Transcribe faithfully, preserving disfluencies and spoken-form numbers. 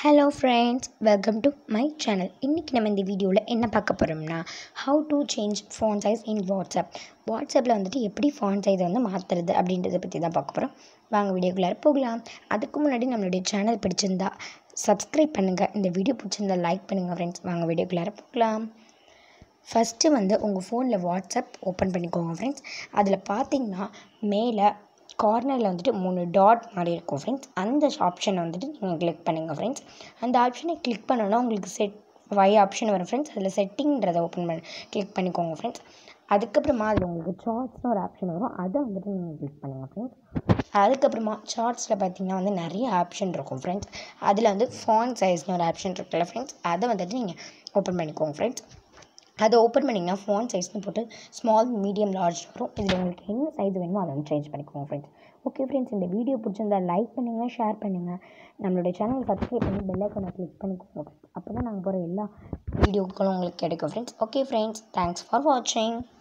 Hello friends, welcome to my channel. இன்றைக்கி நம்ம இந்த வீடியோவில் என்ன பார்க்க போகிறோம்னா, how to change font size in WhatsApp. வாட்ஸ்அப்பில் வந்துட்டு எப்படி ஃபாண்ட் சைஸை வந்து மாற்றுறது அப்படின்றத பற்றி தான் பார்க்க போகிறோம். வாங்க வீடியோக்குள்ளே போகலாம். அதுக்கு முன்னாடி நம்மளுடைய சேனல் பிடிச்சிருந்தா சப்ஸ்கிரைப் பண்ணுங்கள். இந்த வீடியோ பிடிச்சிருந்தா லைக் பண்ணுங்கள் ஃப்ரெண்ட்ஸ். வாங்க வீடியோக்குள்ளே போகலாம். ஃபஸ்ட்டு வந்து உங்கள் ஃபோனில் வாட்ஸ்அப் ஓப்பன் பண்ணிக்கோங்க ஃப்ரெண்ட்ஸ். அதில் பார்த்தீங்கன்னா மேலே கார்னரில் வந்துட்டு மூணு டாட் மாதிரி இருக்கும் ஃப்ரெண்ட்ஸ். அந்த ஆப்ஷனை வந்துட்டு நீங்கள் கிளிக் பண்ணுங்கள் ஃப்ரெண்ட்ஸ். அந்த ஆப்ஷனை கிளிக் பண்ணோன்னா உங்களுக்கு செட் ஃபைவ் ஆப்ஷன் வரும் ஃப்ரெண்ட்ஸ். அதில் செட்டிங்கிறத ஓப்பன் பண்ணி கிளிக் பண்ணிக்கோங்க ஃப்ரெண்ட்ஸ். அதுக்கப்புறமா அதில் உங்களுக்கு சார்ட்ஸ்னு ஒரு ஆப்ஷன் வரும். அதை வந்துட்டு நீங்கள் கிளிக் பண்ணுங்கள் ஃப்ரெண்ட்ஸ். அதுக்கப்புறமா சார்ட்ஸில் பார்த்தீங்கன்னா வந்து நிறைய ஆப்ஷன் இருக்கும் ஃப்ரெண்ட்ஸ். அதில் வந்து ஃபாண்ட் சைஸ்னு ஒரு ஆப்ஷன் இருக்குல்ல ஃப்ரெண்ட்ஸ், அதை வந்துட்டு நீங்கள் ஓப்பன் பண்ணிக்கோங்க ஃப்ரெண்ட்ஸ். அதை ஓப்பன் பண்ணிங்கன்னா ஃபாண்ட் சைஸ்னு போட்டு ஸ்மால், மீடியம், லார்ஜ் வரும். இதில் உங்களுக்கு என்ன சைஸ் வேணுமோ அதை வந்து சேஞ்ச் பண்ணிக்கோங்க ஃப்ரெண்ட்ஸ். ஓகே ஃப்ரெண்ட்ஸ், இந்த வீடியோ பிடிச்சிருந்தா லைக் பண்ணுங்கள், ஷேர் பண்ணுங்கள். நம்மளுடைய சேனல் சப்ஸ்கிரைப் பண்ணி பெல் ஐக்கானை கிளிக் பண்ணிக்கோங்க ஃப்ரெண்ட்ஸ். அப்போ தான் நாங்கள் போகிற எல்லா வீடியோக்களும் உங்களுக்கு கிடைக்கும் friends. Okay friends, thanks for வாட்சிங்.